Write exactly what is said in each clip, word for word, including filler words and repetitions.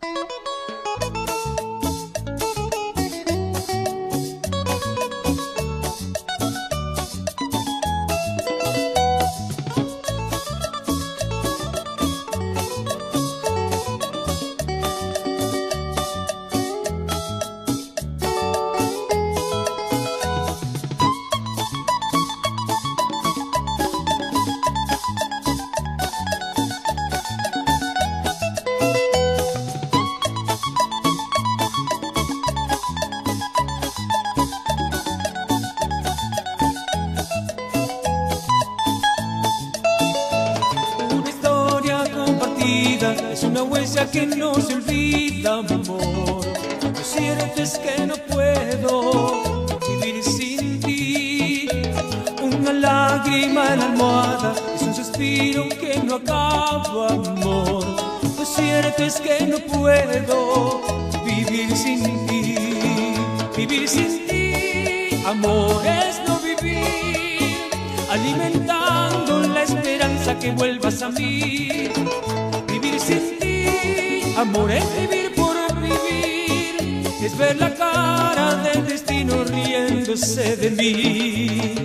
Es una huella que no se olvida, amor. Lo cierto es que no puedo vivir sin ti. Una lágrima en la almohada es un suspiro que no acaba, amor. Lo cierto es que no puedo vivir sin ti. Vivir sin ti, amor, es no vivir, alimentando la esperanza que vuelvas a mí. Vivir sin ti, amor, es vivir por vivir, es ver la cara del destino riéndose de mí.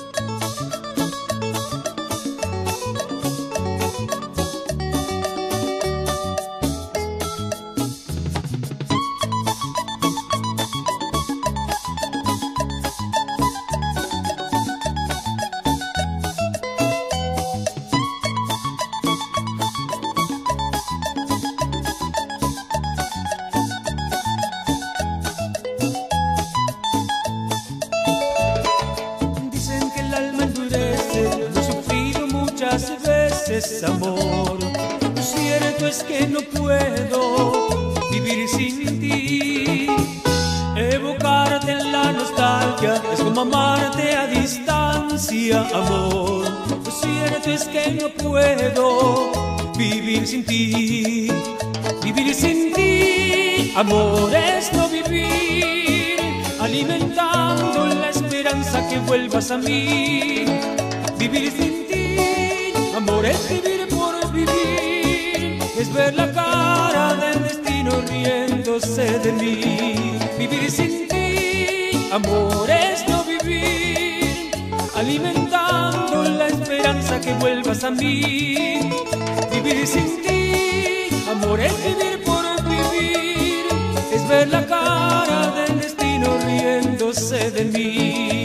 Muchas veces, amor, lo cierto es que no puedo vivir sin ti. Evocarte en la nostalgia es como amarte a distancia, amor. Lo cierto es que no puedo vivir sin ti. Vivir sin ti, amor, es no vivir, alimentando la esperanza que vuelvas a mí. Vivir sin ti, amor, es vivir por vivir, es ver la cara del destino riéndose de mí. Vivir sin ti, amor, es no vivir, alimentando la esperanza que vuelvas a mí. Vivir sin ti, amor, es vivir por vivir, es ver la cara del destino riéndose de mí.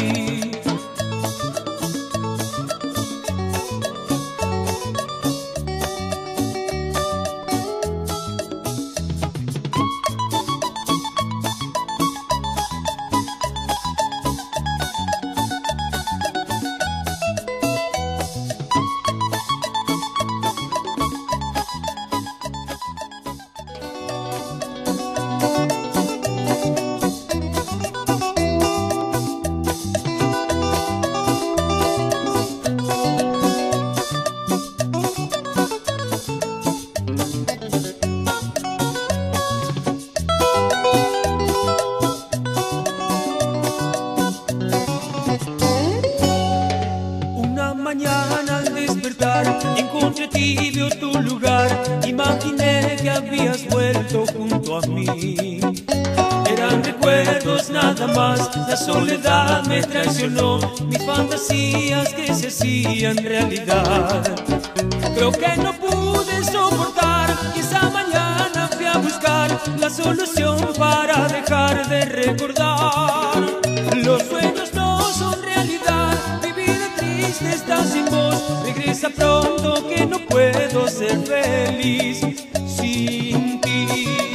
Mañana al despertar encontré tibio tu lugar, imaginé que habías vuelto junto a mí. Eran recuerdos nada más, la soledad me traicionó, mis fantasías que se hacían realidad. Creo que no pude soportar y esa mañana fui a buscar la solución para dejar de recordar. Los sueños no son realidad, mi vida triste está sin vos. Regresa pronto que no puedo ser feliz sin ti.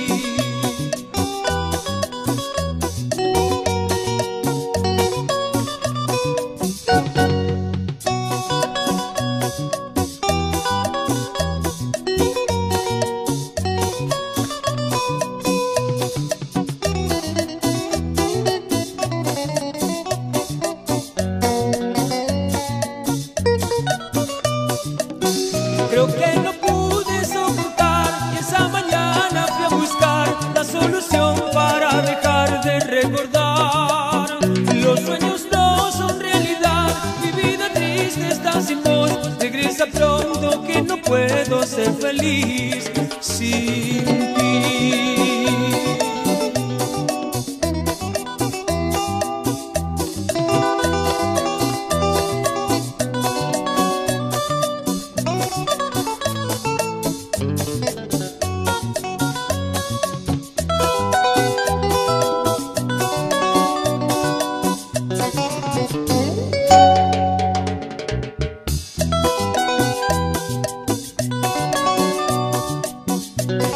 Creo que no pude soportar y esa mañana fui a buscar la solución para dejar de recordar. Los sueños no son realidad, mi vida triste está sin vos. Regresa pronto que no puedo ser feliz sin ti.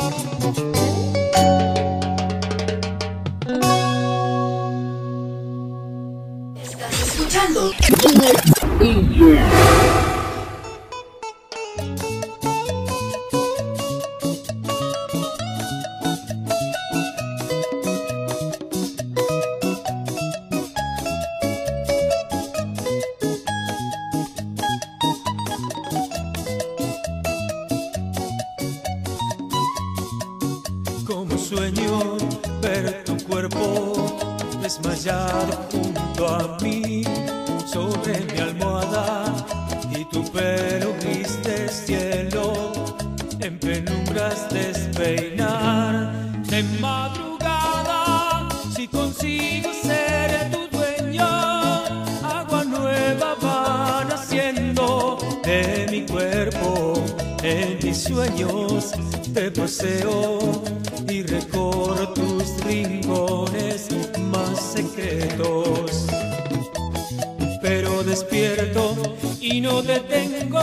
Estás escuchando Como sueño ver tu cuerpo desmayado junto a mí, sobre mi almohada, y tu pelo gris de cielo en penumbras despeinar. De madrugada, si consigo ser tu dueño, agua nueva va naciendo de mi cuerpo. En mis sueños te paseo y recorro tus rincones más secretos, pero despierto y no te tengo.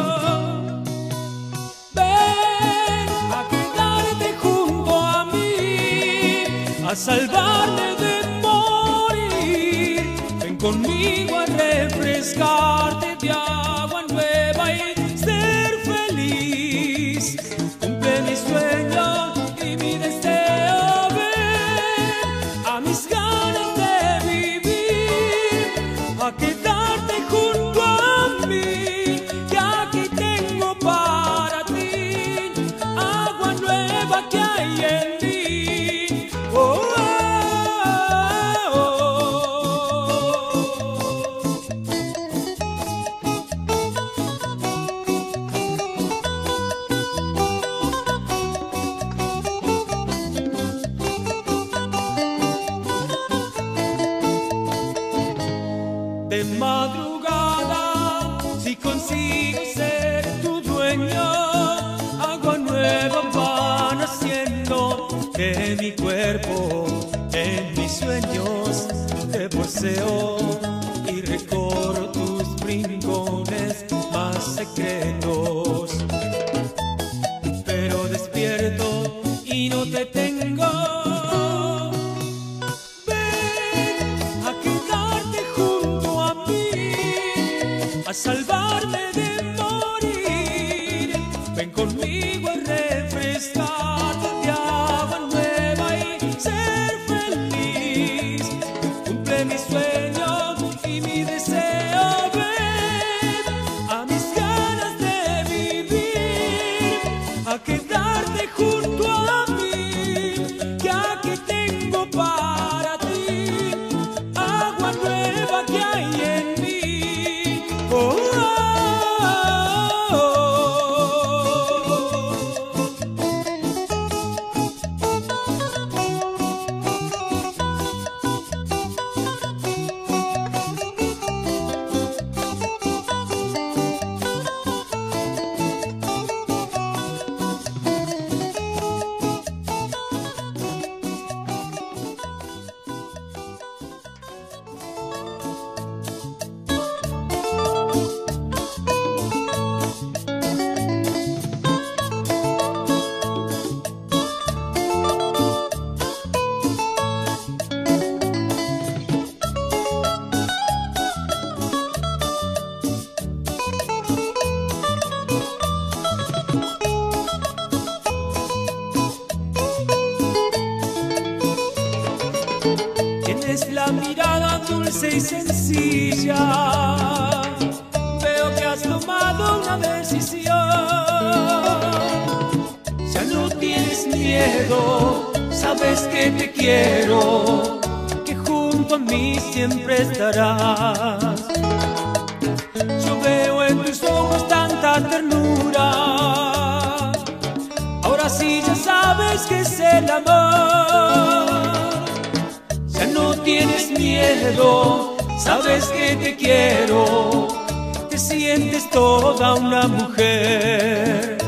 Ven a quedarte junto a mí, a salvarme de morir. Ven conmigo a refrescarte de agua nueva y ser feliz. Cumple mi sueño y mi deseo. Ven a mis ganas de vivir, a quedarte junto a mí, que aquí tengo para ti agua nueva que hay en mí. Oh, oh, oh, de madrugada, si consigo ser tu dueño, agua nueva va naciendo de mi cuerpo. En mis sueños te poseo y recorro tus rincones más secretos, pero despierto y no te tengo. A salvarme de morir, ven conmigo a refrescarte de agua nueva y ser feliz. Cumple mi sueño y mi deseo. Ven a mis ganas de vivir, a quedarte junto a mí, que aquí tengo para ti agua nueva que hay en mí. Oh, oh, oh, tienes la mirada dulce y sencilla. Veo que has tomado una decisión. Ya no tienes miedo, sabes que te quiero, que junto a mí siempre estarás. Yo veo en tus ojos tanta ternura. Ahora sí ya sabes que es el amor. Ya no tienes miedo, sabes que te quiero, te sientes toda una mujer.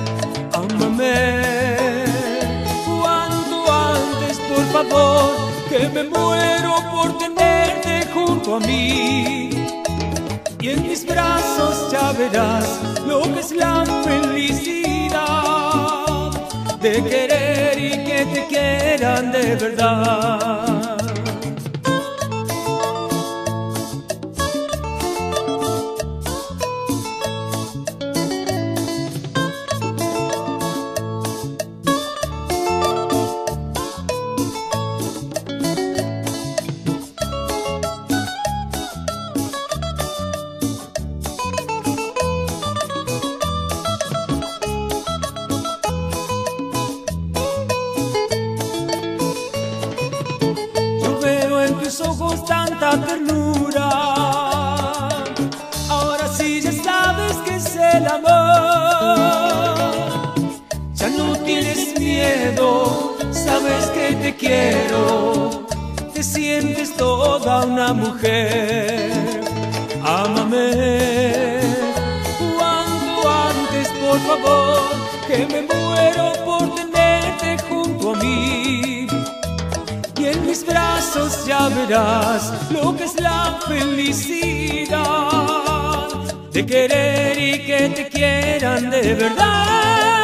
Ámame cuanto antes, por favor, que me muero por tenerte junto a mí. Y en mis brazos ya verás lo que es la felicidad de querer querer y que te quieran de verdad. Ojos tanta ternura, ahora sí ya sabes que es el amor. Ya no tienes miedo, sabes que te quiero, te sientes toda una mujer. Ámame cuanto antes, por favor, que me muero por tenerte junto a mí. Y en mis brazos ya verás lo que es la felicidad de querer y que te quieran de verdad.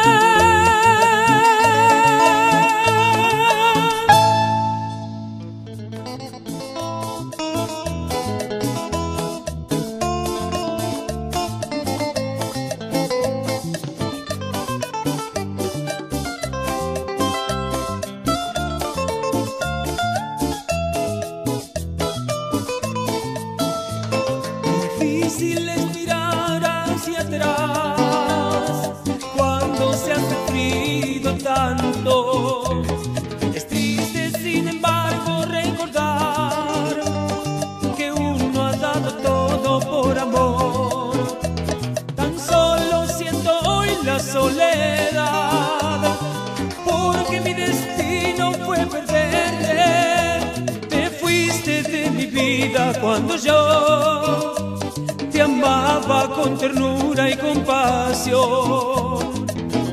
Difícil es mirar hacia atrás cuando se ha sufrido tanto. Es triste, sin embargo, recordar que uno ha dado todo por amor. Tan solo siento hoy la soledad, porque mi destino fue perderte. Te fuiste de mi vida cuando yo te amaba con ternura y compasión.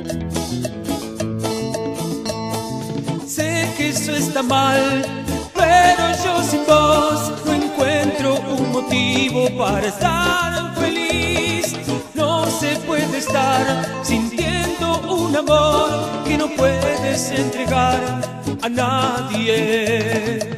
Sé que eso está mal, pero yo sin vos no encuentro un motivo para estar feliz. No se puede estar sintiendo un amor que no puedes entregar a nadie.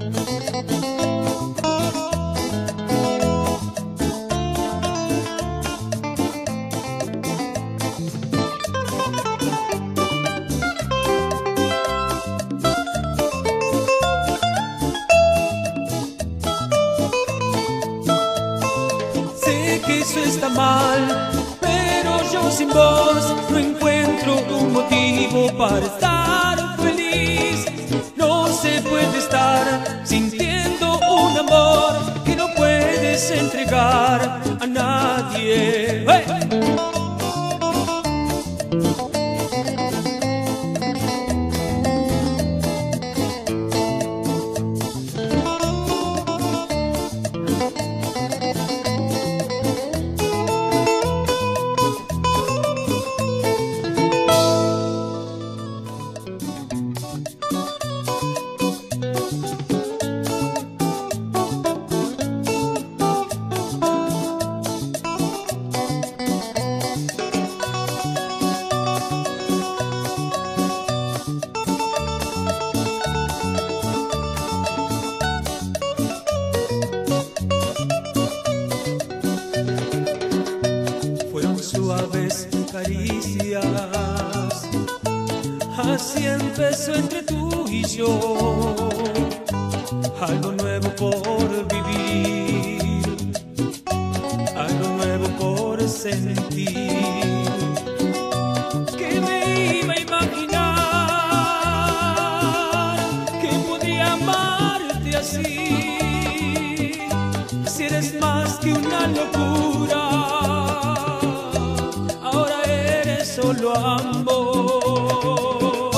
Que eso está mal, pero yo sin vos no encuentro un motivo para estar feliz. No se puede estar sintiendo un amor que no puedes entregar a nadie. ¡Hey! Suaves caricias, así empezó entre tú y yo, algo nuevo por vivir, algo nuevo por sentir. ¿Qué me iba a imaginar que podría amarte así? Si eres más que una locura, solo amor.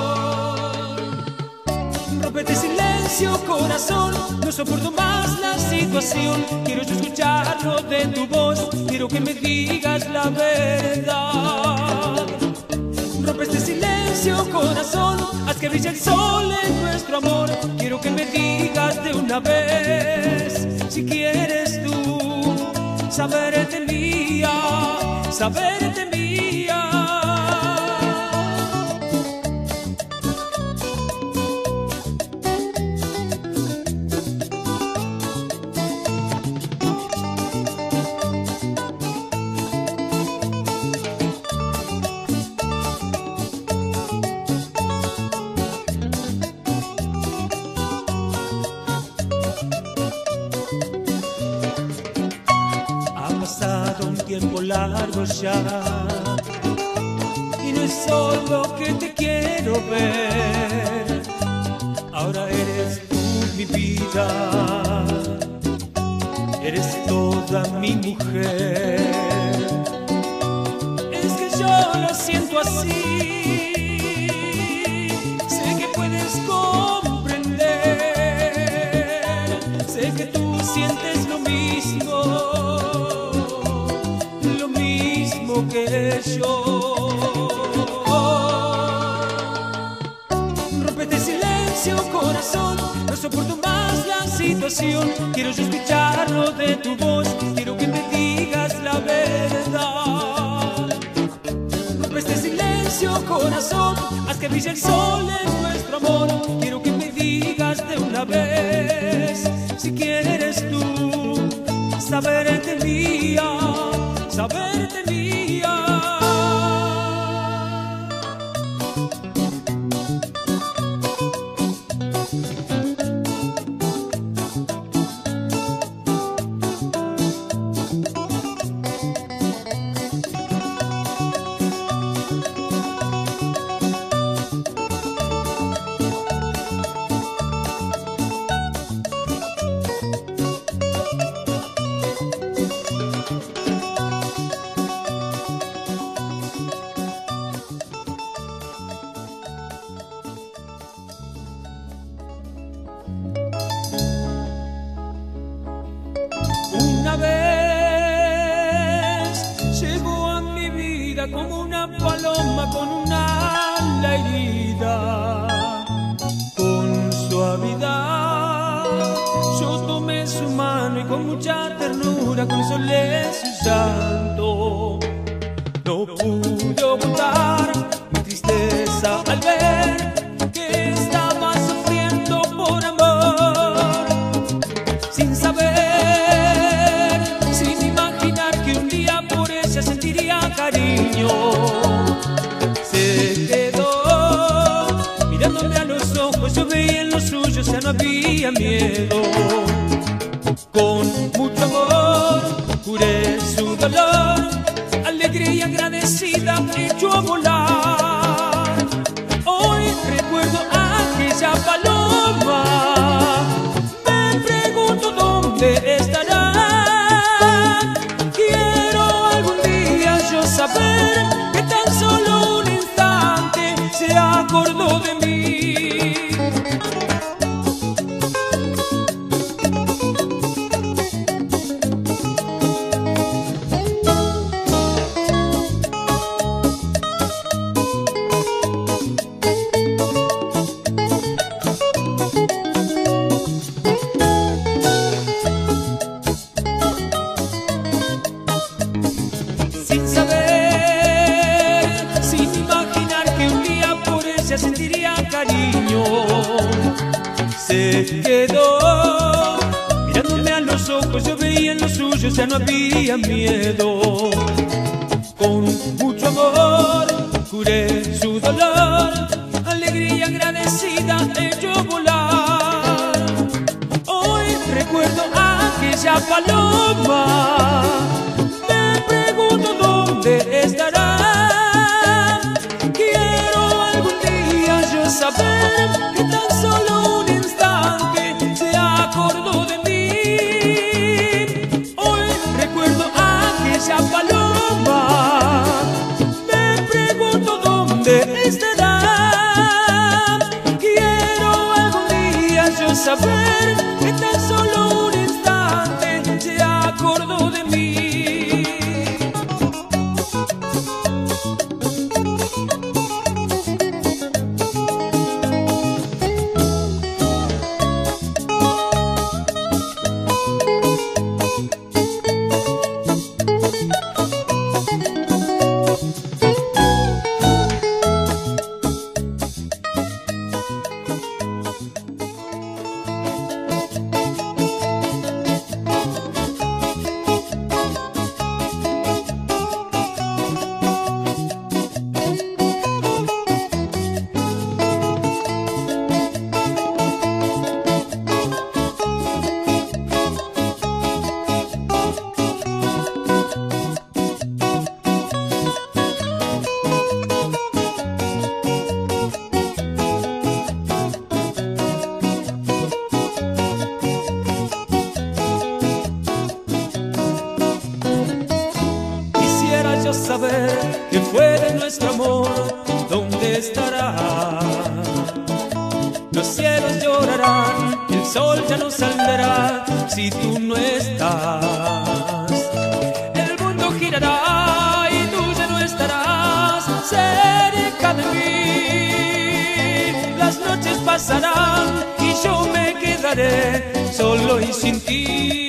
Rómpete silencio, corazón, no soporto más la situación. Quiero yo escucharlo de tu voz, quiero que me digas la verdad. Rompe este silencio, corazón, haz que brille el sol en nuestro amor. Quiero que me digas de una vez si quieres tú saberte mía, saberte mía. ver. Ahora eres tú mi vida, eres toda mi mujer. Es que yo lo siento así, sé que puedes comprender, sé que tú sientes lo mismo, lo mismo que yo. Rompe este silencio, corazón, no soporto más la situación. Quiero yo escucharlo de tu voz, quiero que me digas la verdad. Rompe este silencio, corazón, haz que brille el sol en nuestro amor. Quiero que me digas de una vez si quieres tú saberte mía, saberte mía. Una vez llegó a mi vida como una paloma con una ala herida. Con suavidad yo tomé su mano y con mucha ternura consolé su llanto. No pude ocultar mi tristeza al ver que estaba sufriendo por amor, sin saber, sin imaginar que un día por ella sentiría cariño. Se quedó mirándome a los ojos, yo veía en los suyos, ya no había miedo. Con mucho amor curé su dolor, alegre y agradecida echó a volar. Hoy recuerdo aquella paloma, me pregunto dónde estará. Quiero algún día yo saber que tan solo un instante se acordó de mí. Sin saber, sin imaginar que un día por ella sentiría cariño, se quedó mirándome a los ojos, yo veía en los suyos, ya no había miedo. Con mucho amor curé su dolor, alegría y agradecida echó a volar. Hoy recuerdo aquella paloma, ¿dónde estará? Quiero algún día yo saber que tan solo un instante se acordó de mí. Hoy recuerdo aquella paloma, me pregunto dónde estará. Quiero algún día yo saber que tan solo un instante se acordó de mí. sol ya no saldrá si tú no estás. El mundo girará y tú ya no estarás cerca de mí. Las noches pasarán y yo me quedaré solo y sin ti.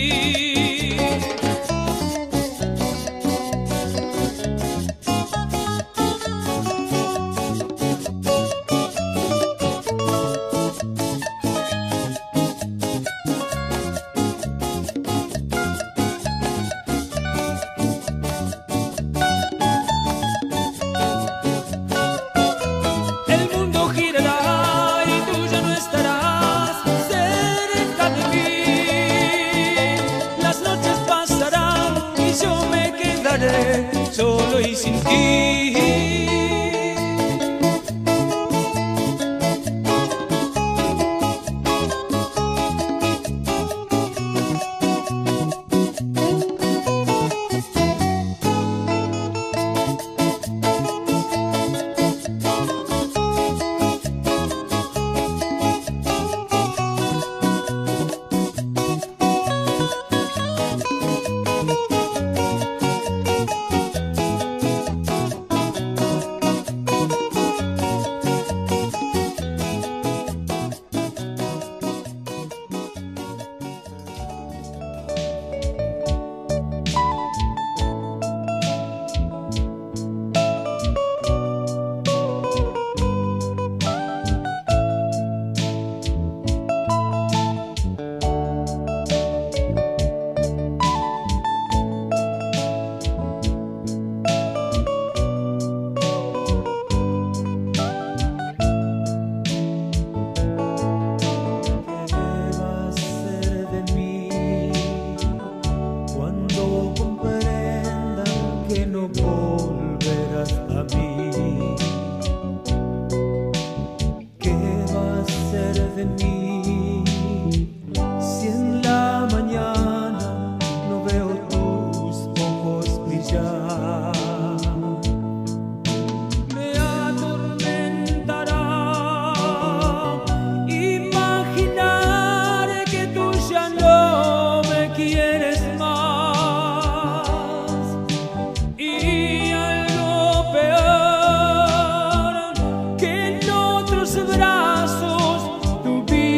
Solo y sin ti. Brazos tu vida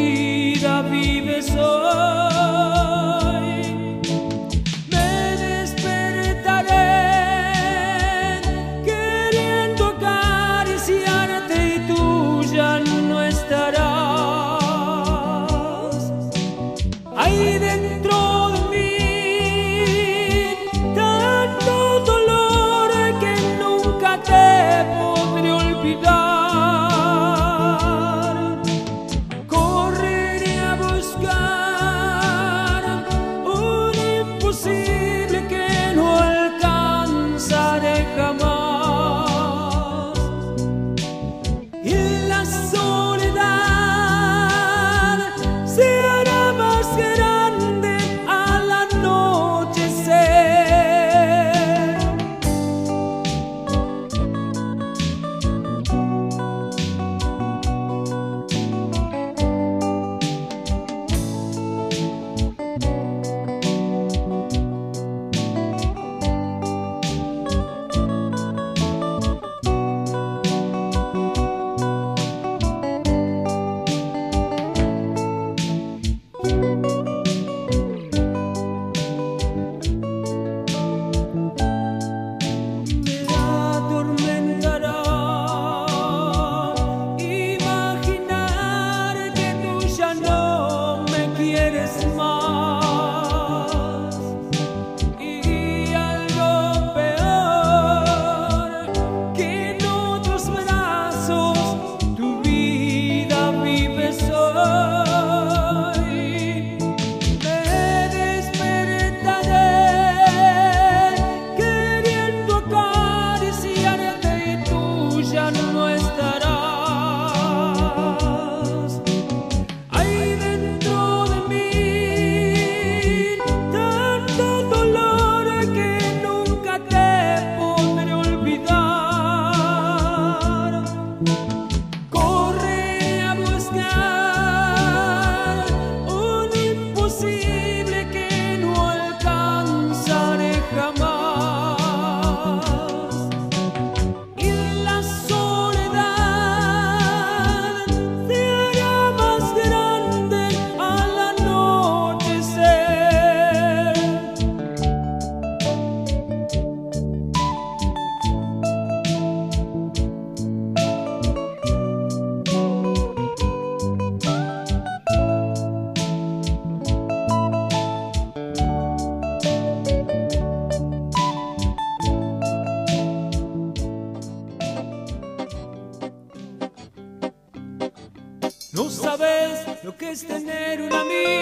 No sabes lo que es tener un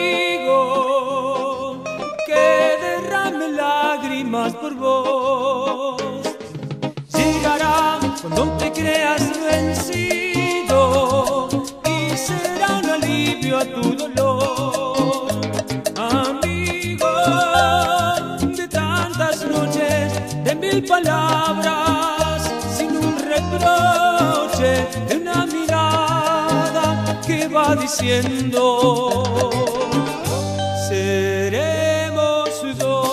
amigo que derrame lágrimas por vos. Llegará cuando te creas vencido y será un alivio a tu dolor. Amigo de tantas noches, de mil palabras, sin un reproche, de una mirada que va diciendo seremos dos.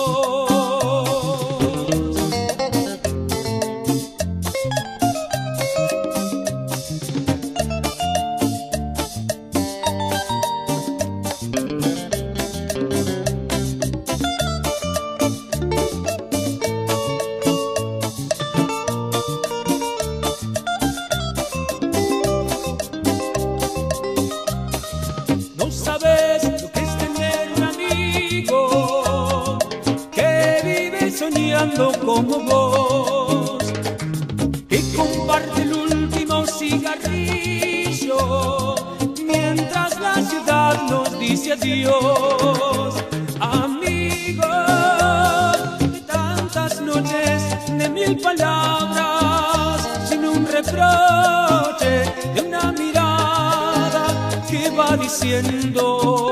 No sabes lo que es tener un amigo que vive soñando como vos, que comparte el último cigarrillo mientras la ciudad nos dice adiós. Amigo de tantas noches, de mil palabras, sin un reproche, de una mirada que va diciendo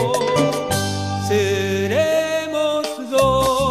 seremos dos.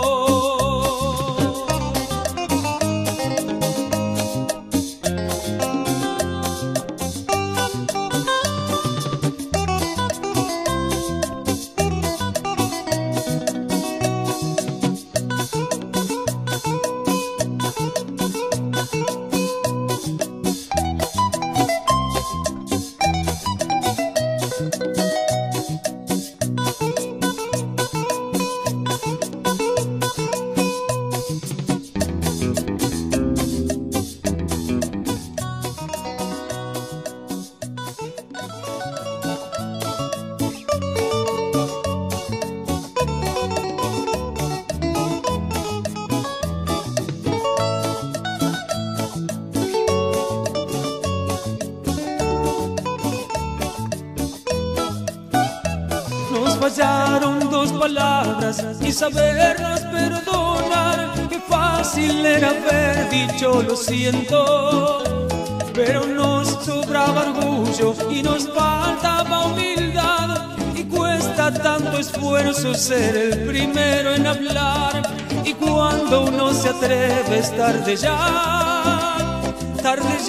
Nos fallaron dos palabras y saberlas perdonar. Qué fácil era haber dicho lo siento, pero nos sobraba orgullo y nos faltaba humildad. Y cuesta tanto esfuerzo ser el primero en hablar. Y cuando uno se atreve es tarde ya, tarde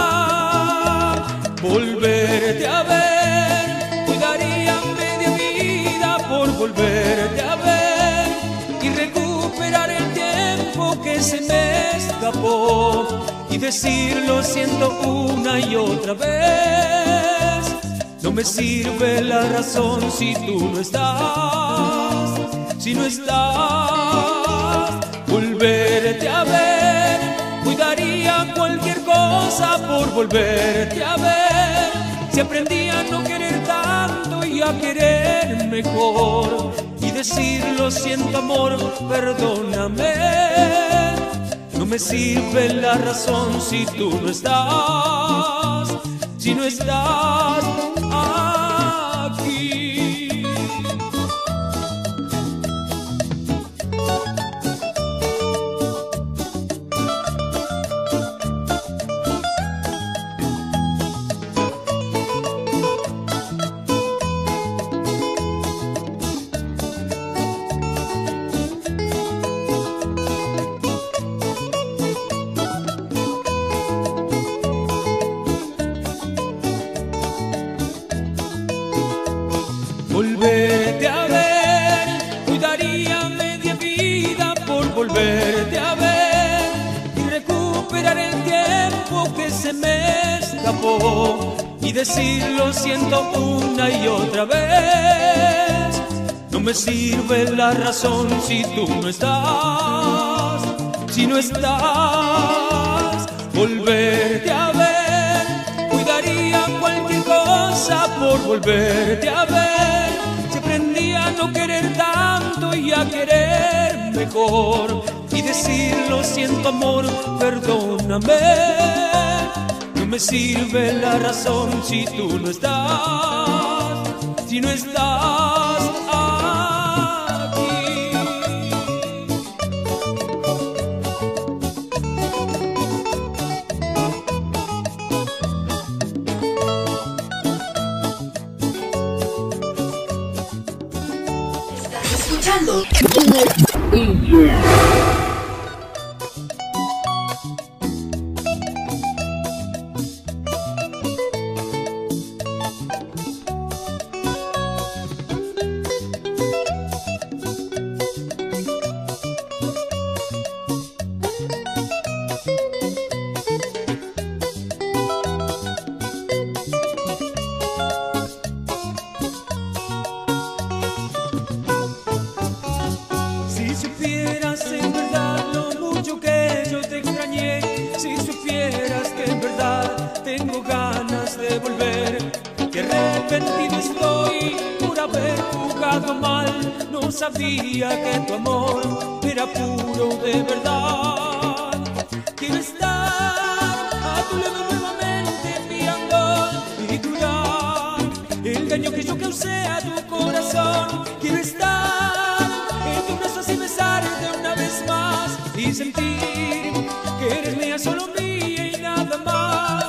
ya. Volverte a ver, cuidaría media vida por volverte a ver y recuperar el tiempo que se me escapó y decir lo siento una y otra vez. No me sirve la razón si tú no estás, si no estás. Volverte a ver, cuidaría cualquier cosa por volverte a ver. Si aprendí a no querer tanto y a querer mejor y decir lo siento amor, perdóname. No me sirve la razón si tú no estás, si no estás aquí. Volverte a ver, cuidaría media vida por volverte a ver y recuperar el tiempo que se me escapó y decir lo siento una y otra vez. No me sirve la razón si tú no estás, si no estás. Volverte a ver, cuidaría cualquier cosa por volverte a ver. Si aprendí a no querer tanto y a querer mejor y decir lo siento amor, perdóname. No me sirve la razón si tú no estás, si no estás aquí. Estás escuchando. Si supieras en verdad lo mucho que yo te extrañé, si supieras que en verdad tengo ganas de volver, que arrepentido estoy por haber jugado mal, no sabía que tu amor era puro de verdad. Quiero estar a tu lado nuevamente, mi amor, y curar el daño que yo causé a tu corazón. Quiero estar en tus brazos y besarte una vez más y sentir que eres mía, solo mía y nada más.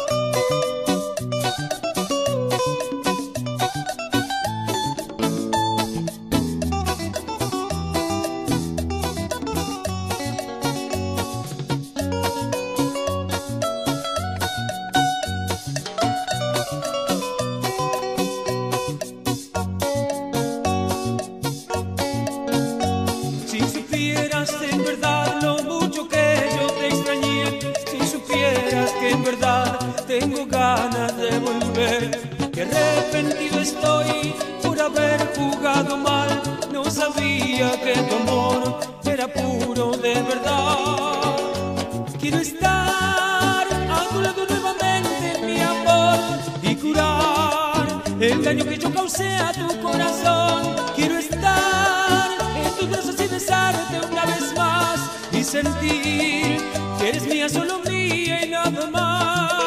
Si supieras en verdad lo mucho que yo te extrañé, si supieras que en verdad tengo ganas de volver, que arrepentido estoy por haber jugado mal, no sabía que tu amor era puro de verdad. Quiero estar a tu lado nuevamente, mi amor, y curar el daño que yo causé a tu corazón. Quiero estar en tus brazos y besarte una vez más y sentir que eres mía, solo mía y nada más.